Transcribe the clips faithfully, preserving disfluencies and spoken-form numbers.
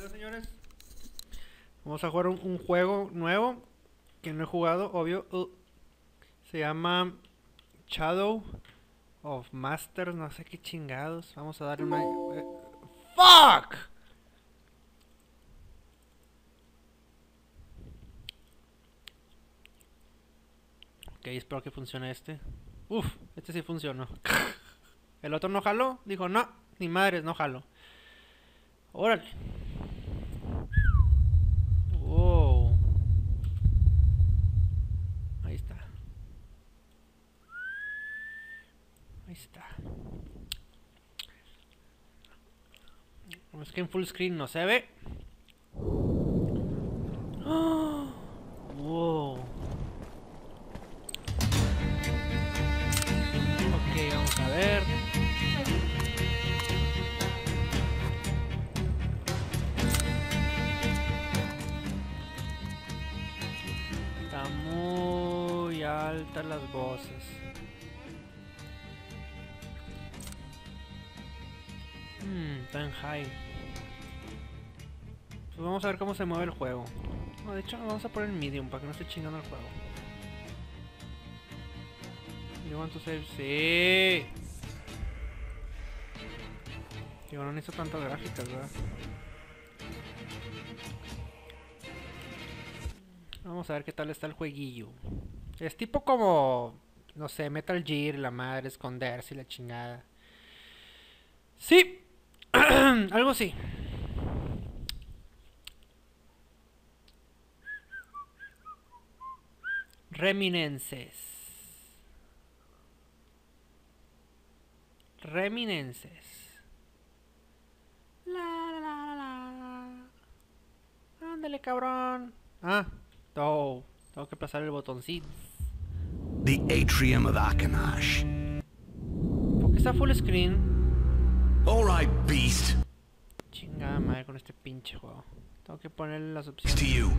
Hola señores, vamos a jugar un, un juego nuevo que no he jugado, obvio. Uh, se llama Shadow of Masters, no sé qué chingados. Vamos a darle una... eh, ¡Fuck! Ok, espero que funcione este. Uf, este sí funcionó. El otro no jaló, dijo no, ni madres, no jaló. Órale. Wow. Ahí está. Ahí está. Es que en full screen no se ve. ¡Oh! Wow. Ok, vamos a ver. Está muy altas las voces. Hmm, está en high. Pues vamos a ver cómo se mueve el juego. No, de hecho, vamos a poner medium para que no esté chingando el juego. You want to save? Sí. Digo, no necesito tantas gráficas, ¿verdad? Vamos a ver qué tal está el jueguillo. Es tipo como, no sé, Metal Gear, la madre, esconderse y la chingada. Sí, algo así. Reminences. Reminences. La la la la. Ándale, cabrón. Ah, oh, tengo que pasar el botoncito. The Atrium of Akanash. ¿Por qué está full screen? All right, beast. Chingada madre con este pinche juego. Tengo que ponerle las It's to opciones. you.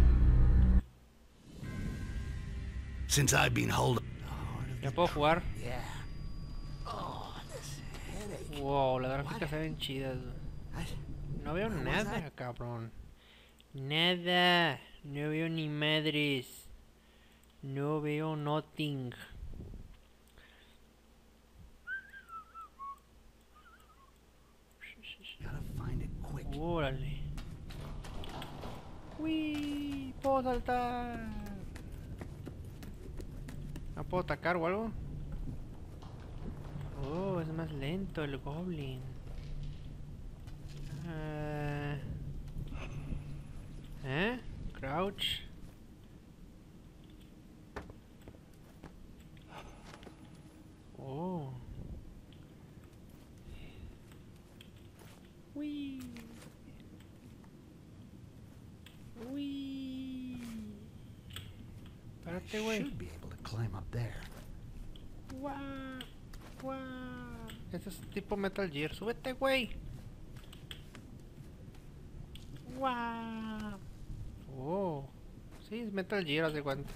Since I've been holding. ¿Ya puedo jugar? Yeah. Oh, this headache. Wow, las gráficas se ven chidas. No veo nada, cabrón. Nada. No veo ni madres. No veo nothing. Gotta find it quick. Órale. Uy, puedo saltar. ¿No puedo atacar o algo? Oh, es más lento el goblin. Uh, ¿Eh? Crouch. Oh. Uy. Uy. Espérate, güey. Should be able to climb up there. Guau. Guau. Este es tipo Metal Gear. Súbete, güey. Guau. Oh. Sí, es Metal Gear, haz de cuenta.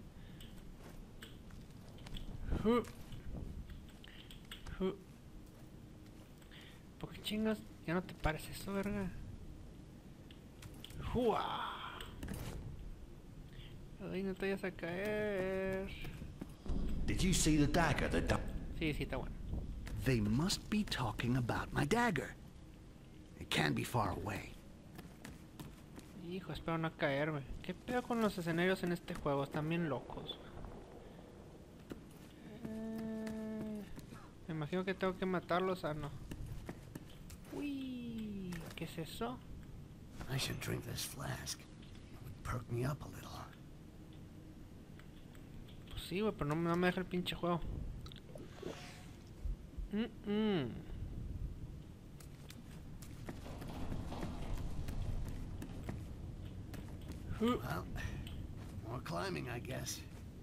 Huh. Huh. ¿Por qué chingas ya no te parece eso, verga? ¡Jua! Ay, no te vayas a caer. Did you see the dagger that di- Sí, sí, está bueno. They must be talking about my dagger. It can't be far away. Hijo, espero no caerme. ¿Qué pedo con los escenarios en este juego? Están bien locos. Eh, me imagino que tengo que matarlos, ah, no. Uy, ¿qué es eso? I should drink this flask. It would perk me up a little. Pues sí, güey, pero no, no me deja el pinche juego. Mm -mm. Uh. Well, more climbing, I guess.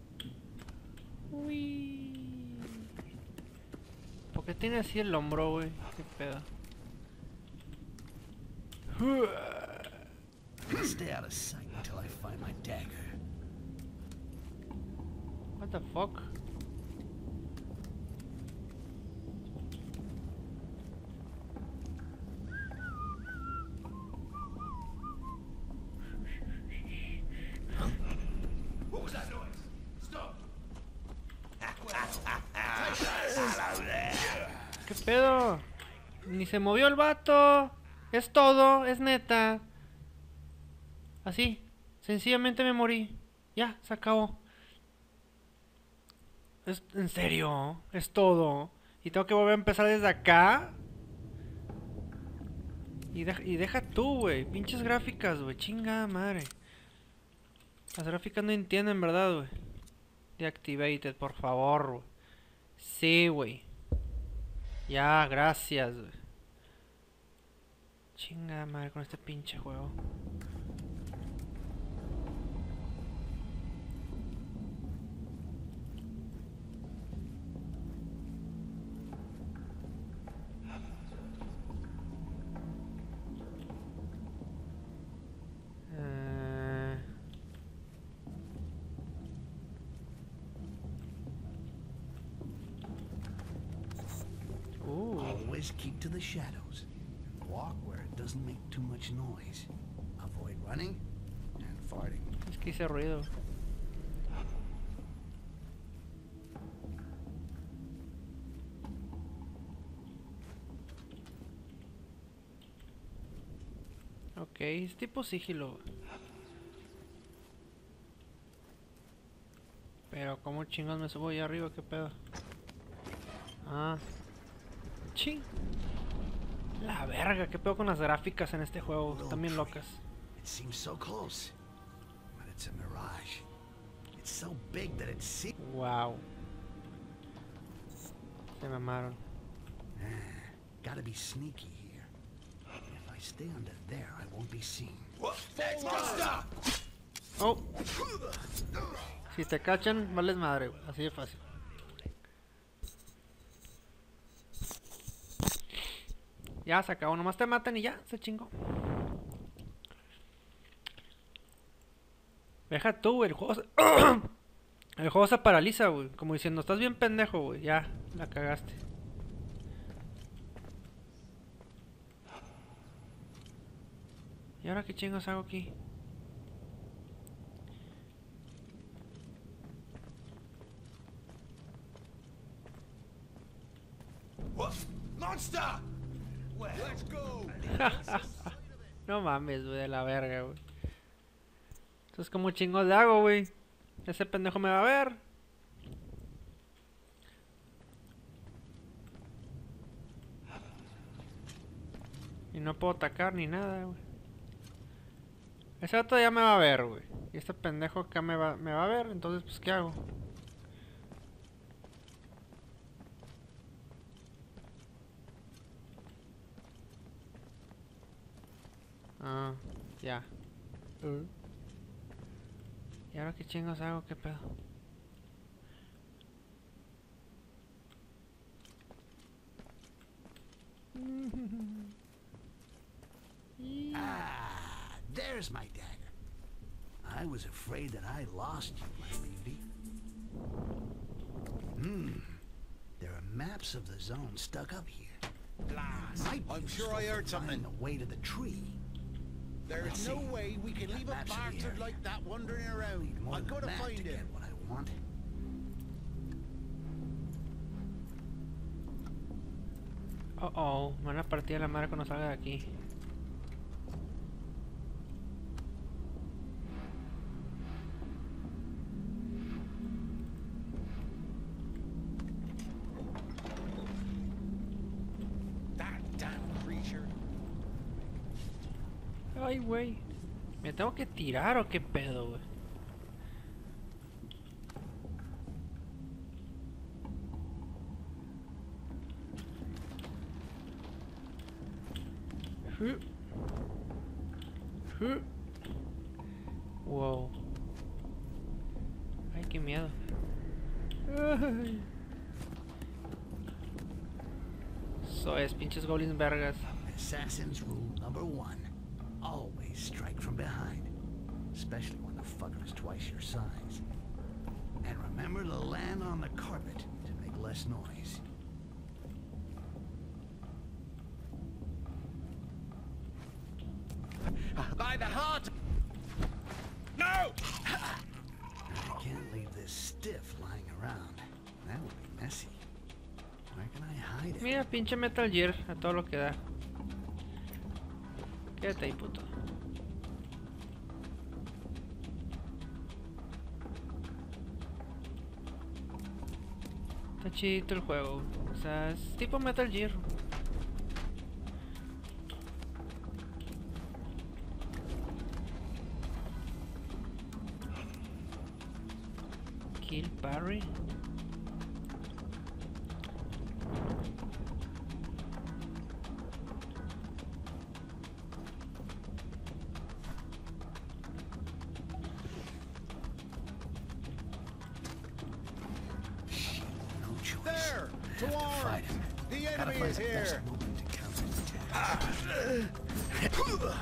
Uy. ¿Por qué tiene así el hombro, güey? ¿Qué pedo? Stay out of sight until I find my dagger. What the fuck? pedo? Ni se movió el vato. Es todo, es neta. Así, sencillamente me morí. Ya, se acabó. Es, en serio, es todo. Y tengo que volver a empezar desde acá. Y, de, y deja tú, güey. Pinches gráficas, güey. Chinga madre. Las gráficas no entienden, ¿verdad, güey? Deactivated, por favor, güey. Sí, güey. Ya, gracias, güey. Chinga madre con este pinche juego. Always keep to the shadows. Walk where it doesn't make too much noise. Avoid running and farting. Es que hice ruido. Ok, es tipo sigilo. Pero ¿cómo chingos me subo allá arriba? ¿Qué pedo? Ah. Ching. La verga, ¿qué pedo con las gráficas en este juego? Están bien locas. It seems so close, but it's a mirage. It's so big that it seems. Wow. Se mamaron. Ah, gotta be sneaky here. If I stay under there, I won't be seen. Oh. Si te cachan, vales madre, güey. Así de fácil. Ya se acabó, nomás te matan y ya, se chingó. Deja tú, güey, el juego se... el juego se paraliza, güey. Como diciendo, estás bien pendejo, güey. Ya, la cagaste. ¿Y ahora qué chingos hago aquí? Monster! Well, let's go. No mames, güey, de la verga, güey. Entonces, ¿cómo chingos le hago, güey? Ese pendejo me va a ver. Y no puedo atacar ni nada, güey. Ese vato ya me va a ver, güey. Y este pendejo acá me va, me va a ver, entonces, pues, ¿qué hago? Ah, ya. Uh. ¿Y ahora qué chingos hago? ¿Qué pedo? Ah, there's my dagger. I was afraid that I lost you, my baby. Hmm. There are maps of the zone stuck up here. Blast! I'm sure I heard something. The way to the tree. There's no way we can leave a bastard like that wandering around. I've got to find him. What I want. Oh, oh, me van a partir la madre cuando salga de aquí. That damn creature. Ay, güey. ¿Me tengo que tirar o qué pedo, güey? Wow. Ay, qué miedo. Ay. Eso es, pinches goblins vergas. Assassin's rule number one. Always strike from behind. Especially when the fucker is twice your size. And remember to land on the carpet to make less noise. By the heart! No! I can't leave this stiff lying around. That would be messy. Where can I hide it? Mira, pinche Metal Gear, a todo lo que da. Quédate ahí, puto. Está chido el juego. O sea, es tipo Metal Gear. Kill parry. No choice. There! I To have to arms! fight him. The Gotta enemy find is the best here! movement to counter attack.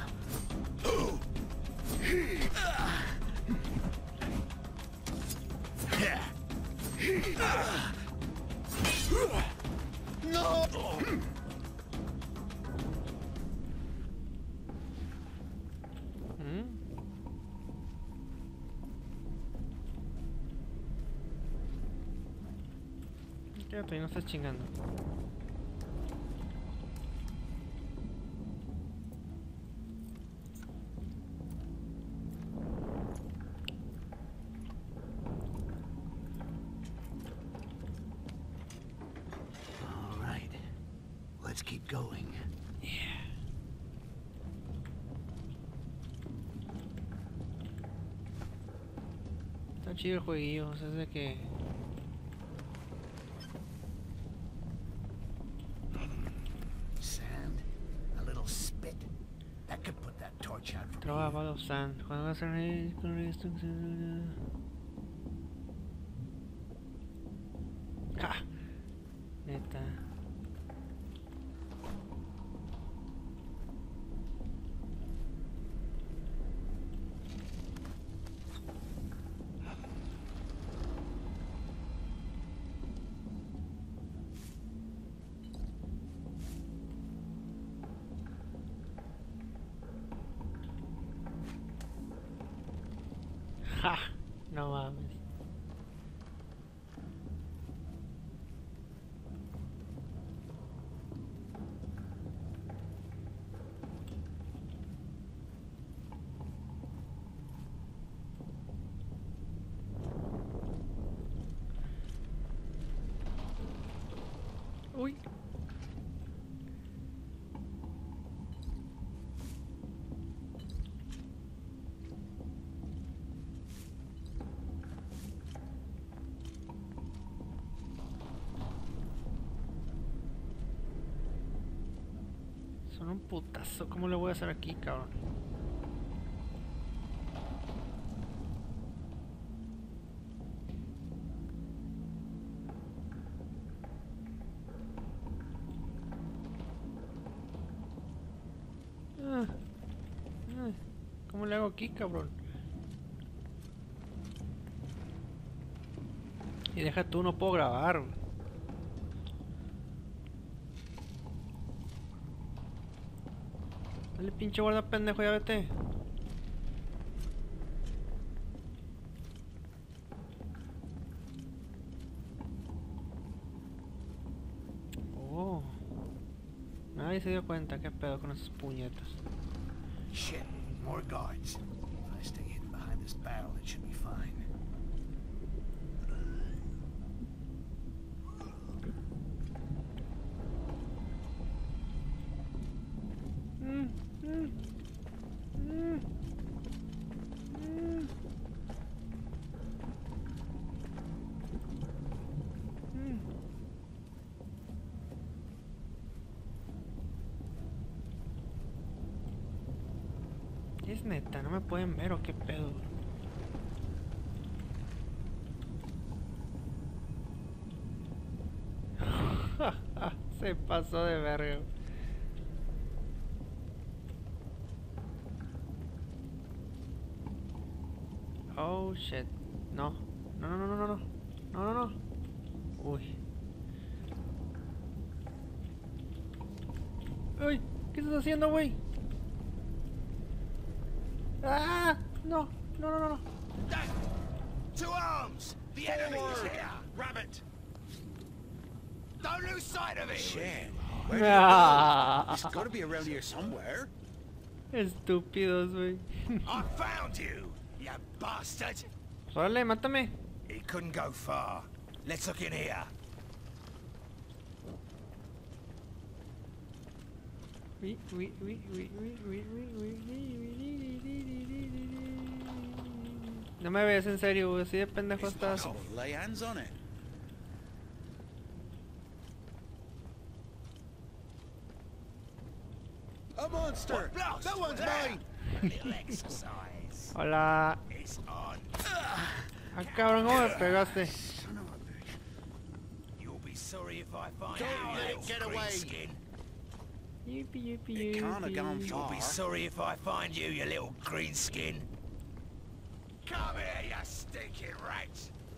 No! ¿Mm? Quédate ahí, no estás chingando. All right. Let's keep going. Está chido el jueguillo, o sea, es de que... Sand, a little spit. That could put that torch out for Trova me. about sand. Juan vas a reír con esto. Ja. Neta. Ja. No mames. Uy. Son un putazo. ¿Cómo le voy a hacer aquí, cabrón? Ah. Ah. ¿Cómo le hago aquí, cabrón? Y deja tú, no puedo grabar, güey. Dale, pinche guarda pendejo, ya vete. Oh. Nadie se dio cuenta, qué pedo con esos puñetas. Shit, more guards. If I stay hidden behind this barrel, it should be fine. Mm, mm, mm, mm, mm. Es neta, no me pueden ver o qué pedo. Se pasó de verga. Oh shit. No. No, no, no, no, no, no. No, no, no. Uy. Uy, ¿qué estás haciendo, güey? ¡Ah! No, no, no, no, no. To arms! The enemy is here! Rabbit! Don't lose sight of it. Shit. Where did it Ah. go? It's gotta be around here somewhere. Estúpidos, güey. I found you, you bastard. Órale, mátame. He couldn't go far. Let's look in here. Uy, uy, uy, uy, uy, uy, uy, uy, uy. No me ves en serio, güey. Así de pendejo It's estás. possible to lay hands on it. A monster! What blast? That one's There. mine! A little exercise. Hola. It's on. Ah, cabrón, ¿cómo me pegaste? Son of a bitch. You'll be sorry if I find Don't you, let you it little get green away. skin. Yippee, yippee, It can't have gone yippee. You'll far. be sorry if I find you, you little green skin. Come here, you stinking rat.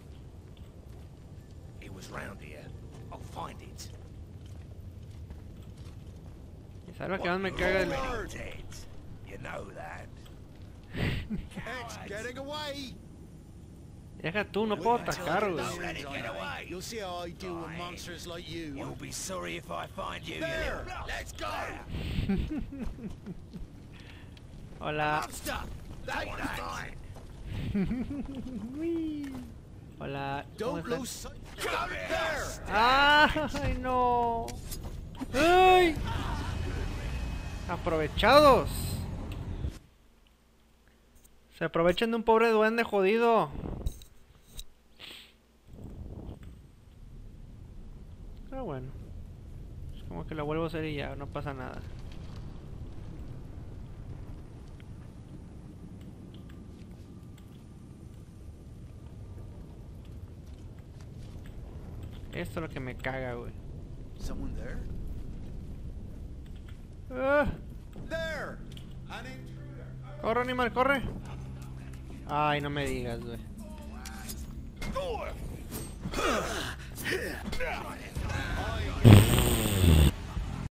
It was round here. I'll find it. Y sabes lo que más me caga el... Lord. Dead. You know that. It's getting away! Deja tú, no puedo atacar, Don't güey. let it get away. You'll see how I do with monsters like you. You'll be sorry if I find you, There. you little... Let's go! Hola. Monster! That one's mine! Uy. Hola. ¿Cómo Don't estás? lose sight. Come here! ¡Ay, no! ¡Ay! ¡Aprovechados! Se aprovechan de un pobre duende jodido. Pero bueno. Es como que la vuelvo a hacer y ya, no pasa nada. Esto es lo que me caga, güey. Someone there? ¡Ah! There! An intruder! ¡Corre, animal, corre! Ay, no me digas, güey.